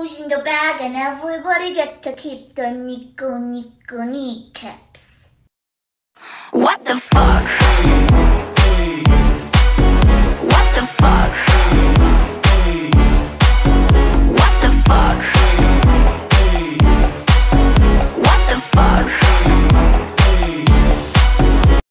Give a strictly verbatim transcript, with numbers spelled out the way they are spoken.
goes in the bag and everybody gets to keep the Nico Nico kneecaps. What the fuck?